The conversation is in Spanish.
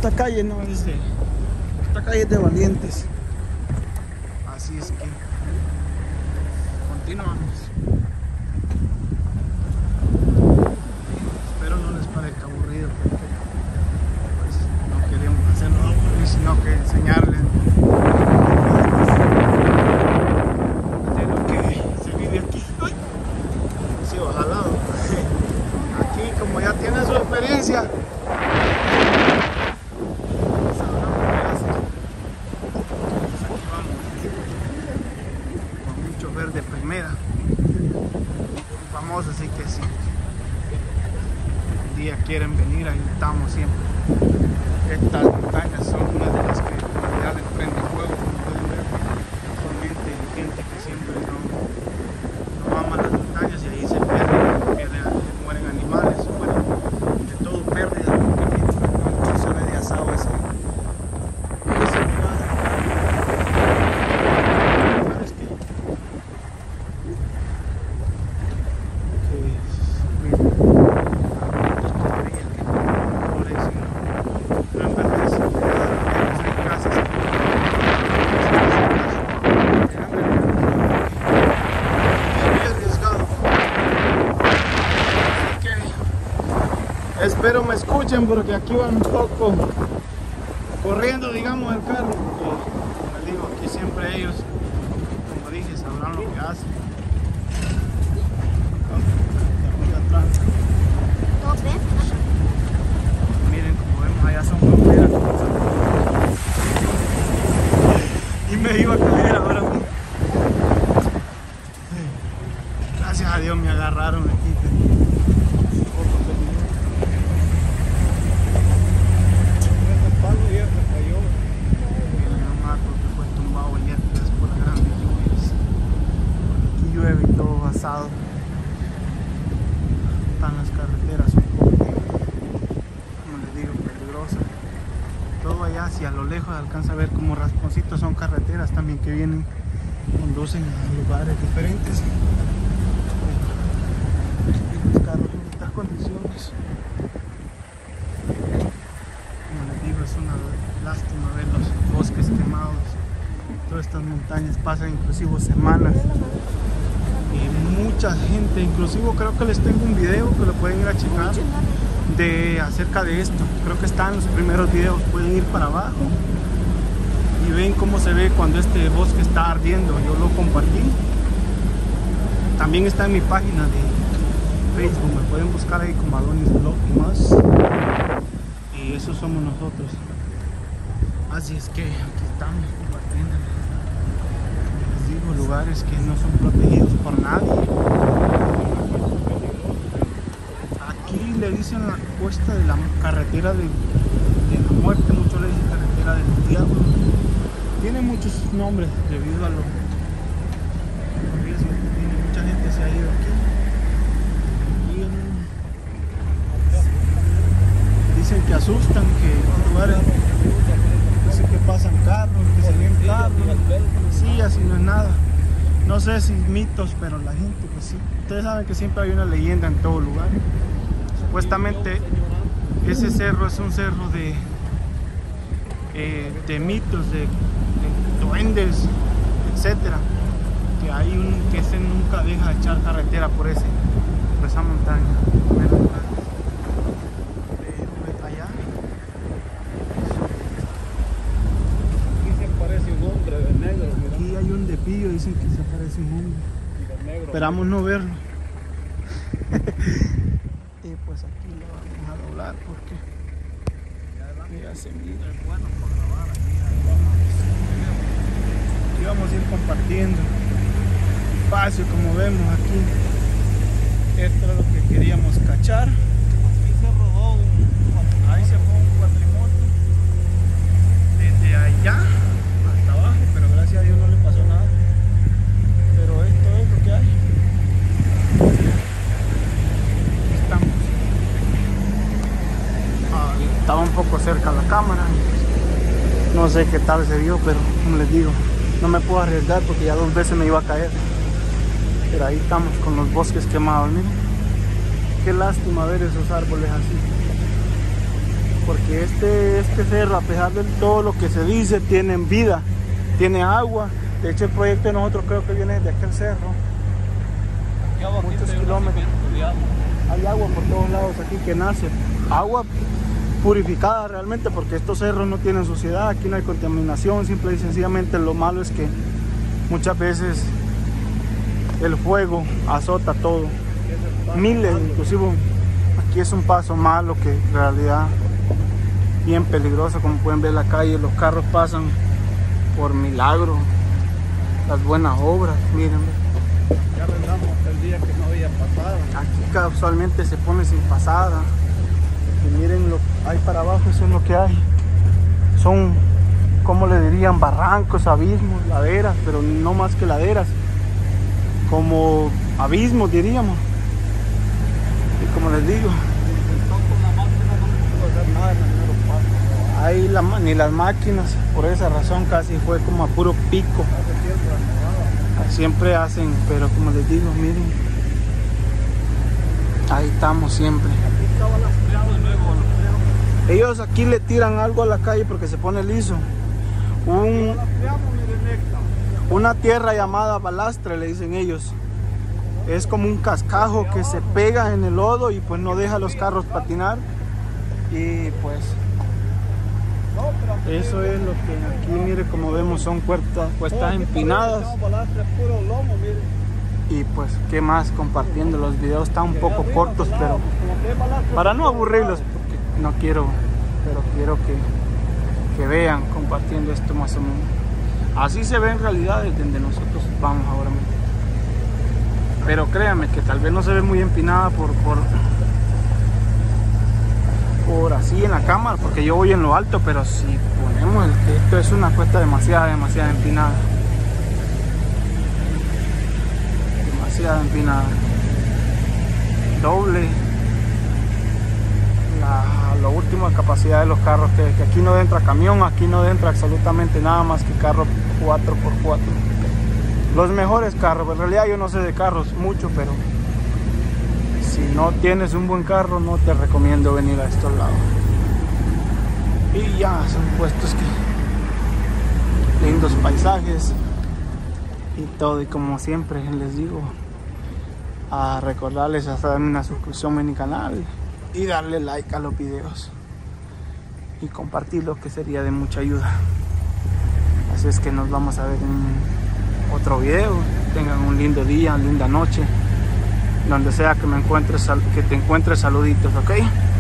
esta calle no es de... Esta calle es de valientes. Así es que continuamos. Espero no les parezca aburrido, porque pues no queremos hacerlo aburrido, sino que enseñarles de lo que se vive aquí. ¡Ay! Sí, ojalá. Aquí, como ya tienen su experiencia, de primera, famoso, así que si un día quieren venir, ahí estamos siempre. Estas montañas son una de las que ya les prende fuego, como pueden ver. Usualmente hay gente que siempre no ama las montañas y ahí se mueren animales, mueren de todo, pérdida, porque se ve de asado ese lugar. Espero me escuchen porque aquí van un poco corriendo, digamos, el carro, porque como les digo, aquí siempre ellos, como dije, sabrán lo que hacen. Miren, como vemos allá son fronteras. Y me iba a caer ahora. Gracias a Dios me agarraron aquí. Y todo basado. Están las carreteras un poco, como les digo, peligrosas. Todo allá hacia lo lejos alcanza a ver como rasponcitos, son carreteras también que vienen, conducen a lugares diferentes. Los carros en estas condiciones, como les digo, es una lástima ver los bosques quemados. Todas estas montañas pasan inclusive semanas. Y mucha gente, inclusive creo que les tengo un video que lo pueden ir a checar acerca de esto. Creo que están los primeros videos, pueden ir para abajo y ven cómo se ve cuando este bosque está ardiendo. Yo lo compartí, también está en mi página de Facebook, me pueden buscar ahí como Adonis Vlog y más, y eso somos nosotros. Así es que aquí estamos compartiendo, les digo, lugares que no son protegidos por nadie. Aquí le dicen la cuesta de la carretera de la muerte, muchos le dicen carretera del diablo. Tiene muchos nombres debido a los riesgos que tiene. Mucha gente se ha ido aquí. Dicen que asustan, que en lugares dicen que pasan carros, que se ven carros. Sí, así no es nada. No sé si mitos, pero la gente pues sí. Ustedes saben que siempre hay una leyenda en todo lugar. Supuestamente ese cerro es un cerro de mitos, de duendes, etcétera. Que hay que ese nunca deja de echar carretera por esa montaña. Allá. Aquí se parece un hombre de negro. Mira. Aquí hay un depillo, dicen que se parece un hombre. Negro. Esperamos no verlo. Y pues aquí lo vamos a doblar porque mira, se mira. Aquí vamos a ir compartiendo espacio, como vemos aquí. Esto es lo que queríamos cachar. Aquí se rodó Ahí se fue un cuatrimoto desde allá hasta abajo, pero gracias a Dios no le pasó nada. Pero esto es lo que hay. Estamos. Estaba un poco cerca la cámara. No sé qué tal se vio, pero como les digo, no me puedo arriesgar porque ya 2 veces me iba a caer. Pero ahí estamos con los bosques quemados, miren. Qué lástima ver esos árboles así. porque este cerro, a pesar de todo lo que se dice, tiene vida, tiene agua. De hecho, el proyecto de nosotros creo que viene de aquel cerro, muchos kilómetros. Hay agua por todos lados aquí que nace, agua purificada realmente, porque estos cerros no tienen suciedad, aquí no hay contaminación. Simple y sencillamente lo malo es que muchas veces el fuego azota todo, miles, inclusive aquí es un paso malo que en realidad bien peligroso. Como pueden ver, la calle, los carros pasan por milagro, las buenas obras, miren. Ya arreglamos el día que no había pasada. Aquí casualmente se pone sin pasada. Y miren lo que hay para abajo, eso es lo que hay. Son, ¿cómo le dirían? Barrancos, abismos, laderas, pero no más que laderas, como abismos diríamos. Y como les digo, ahí ni las máquinas, por esa razón casi fue como a puro pico. Siempre hacen, pero como les digo, miren, ahí estamos siempre. Ellos aquí le tiran algo a la calle porque se pone liso. Una tierra llamada balastre, le dicen ellos. Es como un cascajo que se pega en el lodo y pues no deja a los carros patinar. Y pues eso es lo que aquí, mire, como vemos, son cuestas empinadas. Y pues, ¿qué más? Compartiendo los videos, están un poco cortos, pero para no aburrirlos, porque no quiero, pero quiero que vean compartiendo esto más o menos. Así se ve en realidad desde donde nosotros vamos ahora mismo. Pero créanme que tal vez no se ve muy empinada por así en la cámara, porque yo voy en lo alto, pero si ponemos esto es una cuesta demasiado empinada. Demasiado empinada. Doble la última capacidad de los carros, que aquí no entra camión, aquí no entra absolutamente nada más que carro 4x4. Los mejores carros, en realidad yo no sé de carros mucho, pero si no tienes un buen carro no te recomiendo venir a estos lados. Y ya son puestos que lindos paisajes y todo, y como siempre les digo, a recordarles a darme una suscripción en mi canal y darle like a los videos y compartirlo, que sería de mucha ayuda. Así es que nos vamos a ver en otro video. Tengan un lindo día, linda noche, donde sea que me encuentres, que te encuentres, saluditos, ¿ok?